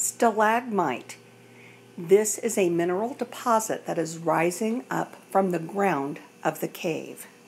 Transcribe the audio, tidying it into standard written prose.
Stalagmite. This is a mineral deposit that is rising up from the ground of the cave.